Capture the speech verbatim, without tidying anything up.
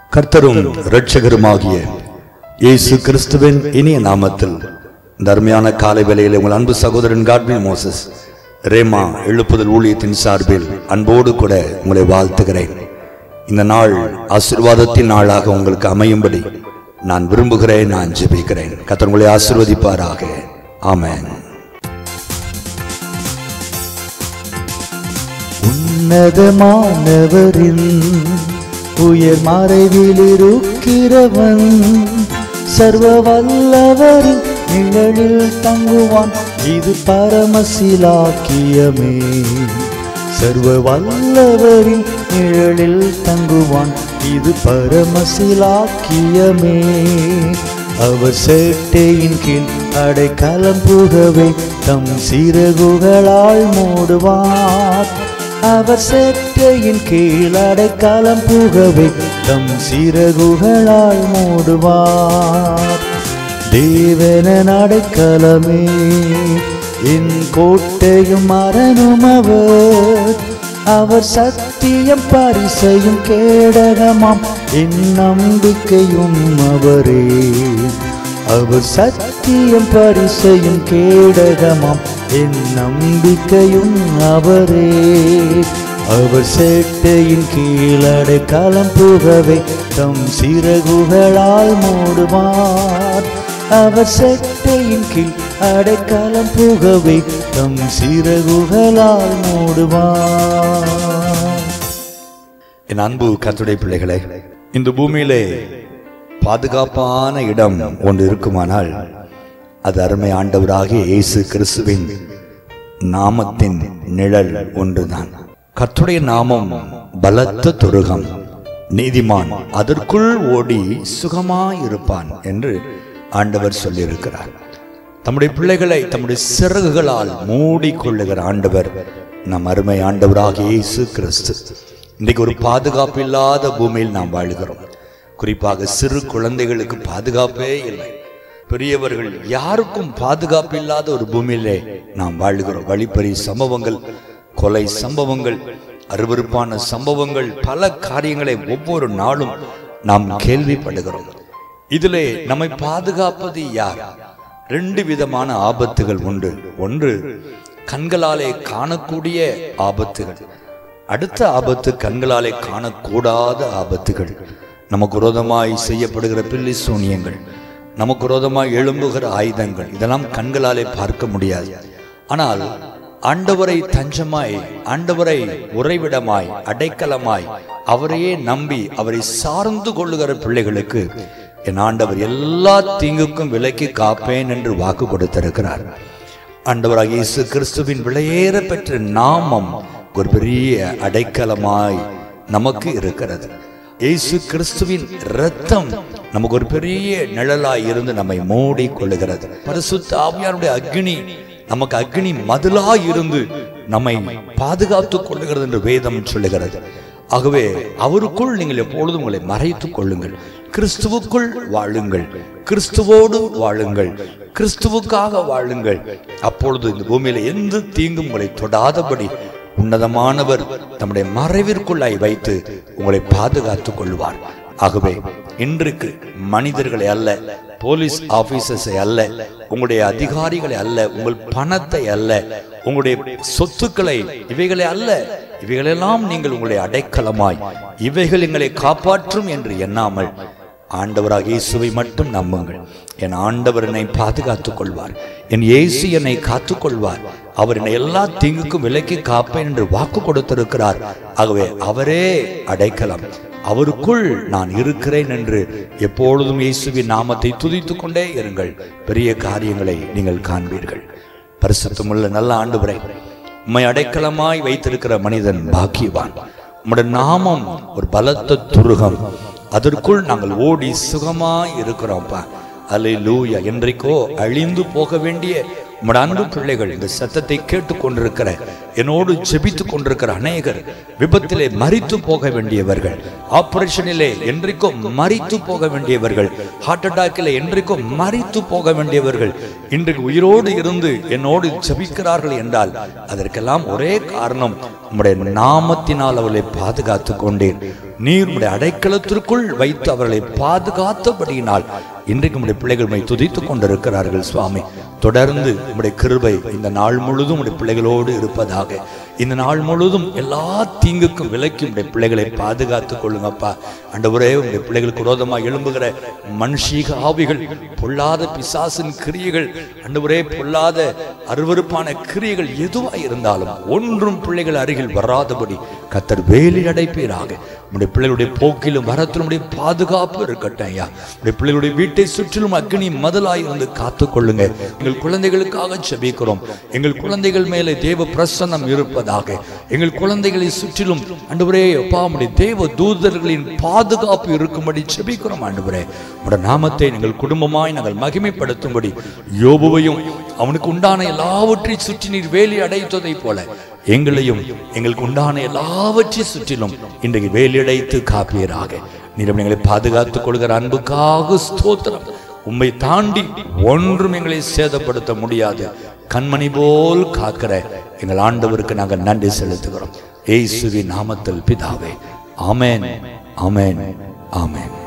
கர்த்தரும் இரட்சகருமாகிய இயேசு கிறிஸ்துவின் இனிய நாமத்தில் தர்மையான காலை வேளையில் உங்கள் அன்பு சகோதரன் காட்வின் மோசஸ் ரேமா எழுப்புதல் ஊழியத்தின் சார்பில் அன்போடு கூட உங்களை வாழ்த்துகிறேன். இந்த நாள் ஆசீர்வாதத்தின் நாளாக உங்களுக்கு அமையும்படி நான் விரும்புகிறேன், நான் ஜெபிக்கிறேன். கர்த்தர் உங்களை ஆசீர்வதிப்பாராக. ஆமென். உன்னதமானவரின் உயர் மறைவில் இருக்கிறவன் சர்வ வல்லவரின் நிழலில் தங்குவான், இது பரமசிலாக்கியமே. சர்வ வல்லவரின் நிழலில் தங்குவான், இது பரமசிலாக்கியமே. அவர் சேட்டையின் கீழ் அடைக்கலம் புகவே தம் சிறகுகளால் மூடுவார். அவர் சேட்டையின் கீழ் அடைக்கலம் புகவே தம் சிறகுகளால் மூடுவார். தேவனின் அடைக்கலமே என் கோட்டையும் மரணும் அவர். அவர் சத்தியம் பரிசையும் கேடகமாம், என் நம்பிக்கையும் அவரே. அவர் சத்தியம் பரிசையும் கேடகமாம், என் நம்பிக்கையும் அவரே. அவர் சேட்டையின் கீழ் அடைக்கலம் புகவே தம் சிறகுகளால் மூடுவார். அவர் சேட்டையின் கீழ் அடைக்கலம் புகவே தம் சிறகுகளால் மூடுவார். என் அன்பு கர்த்தருடைய பிள்ளைகளே, இந்த பூமியிலே பாதுகாப்பான இடம் ஒன்று இருக்குமானால் அது அருமை ஆண்டவராகிய இயேசு கிறிஸ்துவின் நாமத்தின் நிழல் ஒன்றுதான். கர்த்தருடைய நாமம் பலத்த துருகம், நீதிமான் அதற்குள் ஓடி சுகமாயிருப்பான் என்று ஆண்டவர் சொல்லியிருக்கிறார். தம்முடைய பிள்ளைகளை தம்முடைய சிறகுகளால் மூடிக்கொள்ளுகிற ஆண்டவர் நம் அருமை ஆண்டவராகிய இயேசு கிறிஸ்து. இன்றைக்கு ஒரு பாதுகாப்பு இல்லாத பூமியில் நாம் வாழ்கிறோம். குறிப்பாக சிறு குழந்தைகளுக்கு பாதுகாப்பே இல்லை. பெரியவர்கள் யாருக்கும் பாதுகாப்பு இல்லாத ஒரு பூமியிலே நாம் வாழ்கிறோம். வழிப்பறி சம்பவங்கள், கொலை சம்பவங்கள், அருவருப்பான சம்பவங்கள், பல காரியங்களை ஒவ்வொரு நாளும் நாம் கேள்விப்படுகிறோம். இதிலே நம்மை பாதுகாப்பது யார்? ரெண்டு விதமான ஆபத்துகள் உண்டு. ஒன்று கண்களாலே காணக்கூடிய ஆபத்துகள், அடுத்த ஆபத்து கண்களாலே காணக்கூடாத ஆபத்துகள். நமக்கு விரோதமாய் செய்யப்படுகிற பில்லி சூனியங்கள், நமக்கு விரோதமாய் எழும்புகிற ஆயுதங்கள், இதெல்லாம் கண்களாலே பார்க்க முடியாது. ஆனால் ஆண்டவரை தஞ்சமாய், ஆண்டவரை உறைவிடமாய், அடைக்கலமாய், அவரையே நம்பி அவரை சார்ந்து கொள்ளுகிற பிள்ளைகளுக்கு என் ஆண்டவர் எல்லா தீங்குக்கும் விலக்கி காப்பேன் என்று வாக்கு கொடுத்திருக்கிறார். ஆண்டவராகிய இயேசு கிறிஸ்துவின் விலையேற பெற்ற நாமம் ஒரு பெரிய அடைக்கலமாய் நமக்கு இருக்கிறது. இயேசு கிறிஸ்துவின் இரத்தம் நமக்கு ஒரு பெரிய நிழலாய் இருந்து நம்மை மூடி கொள்ளுகிறது. பரிசுத்த ஆவியானுடைய அக்னி நமக்கு அக்னி மதிலாய் இருந்து நம்மை பாதுகாத்துக் கொள்ளுகிறது என்று வேதம் சொல்லுகிறது. ஆகவே அவருக்குள் நீங்கள் எப்பொழுதும் உங்களை மறைத்துக் கொள்ளுங்கள். கிறிஸ்துவுக்குள் வாழுங்கள், கிறிஸ்துவோடு வாழுங்கள், கிறிஸ்துவுக்காக வாழுங்கள். அப்பொழுது இந்த பூமியில எந்த தீங்கும் உங்களை தொடாதபடி உன்னதமானவர் தம்முடைய மறைவிற்குள்ளாய் வைத்து உங்களை பாதுகாத்துக் கொள்வார். ஆகவே இன்றைக்கு மனிதர்களை அல்ல, போலீஸ் ஆபீசர்ஸை அல்ல, உங்களுடைய அதிகாரிகளை அல்ல, உங்கள் பணத்தை அல்ல, உங்களுடைய சொத்துக்களை, இவைகளை அல்ல, இவைகளெல்லாம் நீங்கள் உங்களுடைய அடைக்கலமாய், இவைகள் எங்களை காப்பாற்றும் என்று எண்ணாமல் ஆண்டவராக இயேசுவை மட்டும் நம்புங்கள். என் ஆண்டவர் என்னை பாதுகாத்துக் கொள்வார், என் இயேசு என்னை காத்துக் கொள்வார், அவர் என்னை எல்லா தீங்குக்கும் விலக்கி காப்பேன் என்று வாக்கு கொடுத்திருக்கிறார். ஆகவே அவரே அடைக்கலம், அவருக்குள் நான் இருக்கிறேன் என்று எப்பொழுதும் இயேசுவின் நாமத்தை துதித்துக் கொண்டே இருங்கள். பெரிய காரியங்களை நீங்கள் காண்பீர்கள். பரிசுத்தமுள்ள நல்ல ஆண்டவரே, உம்மை அடைக்கலமாய் வைத்திருக்கிற மனிதன் பாக்கியவான். உம்முடைய நாமம் ஒரு பலத்த துருகம், அதற்குள் நாங்கள் ஓடி சுகமாய் இருக்கிறோம்ப்பா. அல்லேலூயா. என்றைக்கோ அழிந்து போக வேண்டிய உம்முடைய அன்பு பிள்ளைகள் இந்த சத்தத்தை கேட்டுக் கொண்டிருக்கிற என்னோடு ஜெபித்துக் கொண்டிருக்கிற அநேகர் விபத்திலே மரித்து போக வேண்டியவர்கள், ஆபரேஷனிலே என்றைக்கும் மரித்து போக வேண்டியவர்கள், ஹார்ட் அட்டாக்கிலே என்றைக்கும் மரித்து போக வேண்டியவர்கள் இன்றைக்கு உயிரோடு இருந்து என்னோடு ஜெபிக்கிறார்கள் என்றால் அதற்கெல்லாம் ஒரே காரணம், உம்முடைய நாமத்தினால் அவர்களை பாதுகாத்துக் கொண்டேன். நீர் உம்முடைய அடைக்கலத்திற்குள் வைத்து அவர்களை பாதுகாத்தபடியினால் இன்றைக்கு உம்முடைய பிள்ளைகள் உம்மை துதித்துக் கொண்டிருக்கிறார்கள். சுவாமி, தொடர்ந்து உம்முடைய கிருபை இந்த நாள் முழுதும் உம்முடைய பிள்ளைகளோடு இருப்பதாக. இந்த நாள் முழுதும் எல்லா தீங்குக்கும் விலக்கி உம்முடைய பிள்ளைகளை பாதுகாத்துக் கொள்ளுங்கப்பா. ஆண்டவரே, உம்முடைய பிள்ளைகளுக்கு விரோதமாக எழும்புகிற மனுஷீக ஆவிகள், பொல்லாத பிசாசின் கிரியைகள், ஆண்டவரே பொல்லாத அருவருப்பான கிரியைகள் எதுவாக இருந்தாலும் ஒன்றும் பிள்ளைகள் அருகில் வராதபடி கர்த்தர் வேலி அடைப்பீராக. உம்முடைய பிள்ளைகளுடைய போக்கிலும் வரத்திலும் உடைய பாதுகாப்பு இருக்கட்டும் ஐயா. உடைய பிள்ளைகளுடைய வீட்டை சுற்றிலும் அக்னி மதலாய் இருந்து காத்துக் கொள்ளுங்க. எங்கள் குழந்தைகளுக்காக ஜெபிக்கிறோம். எங்கள் குழந்தைகள் மேலே தேவ பிரசன்னம் இருப்பதாக. எங்கள் குழந்தைகளை சுற்றிலும் ஆண்டவரே அப்பா உம்முடைய தேவ தூதர்களின் பாதுகாப்பு இருக்கும்படி ஜெபிக்கிறோம். ஆண்டவரே, உம்முடைய நாமத்தை எங்கள் குடும்பமாய் நாங்கள் மகிமைப்படுத்தும்படி யோபுவையும் அவனுக்கு உண்டான எல்லாவற்றை சுற்றி நீர் வேலி அடைத்ததை போல எங்களையும் எங்களுக்கு உண்டான எல்லாவற்றை சுற்றிலும் இன்றைக்கு வேலியடைத்து காப்பீராக. நீர் எங்களை பாதுகாத்துக் கொள்கிற அன்புக்காக ஸ்தோத்திரம். உம்மை தாண்டி ஒன்றும் எங்களை சேதப்படுத்த முடியாது. கண்மணி போல் காக்கிற எங்கள் ஆண்டவருக்கு நாங்கள் நன்றி செலுத்துகிறோம். இயேசுவின் நாமத்தில் பிதாவே, ஆமென், ஆமென், ஆமென்.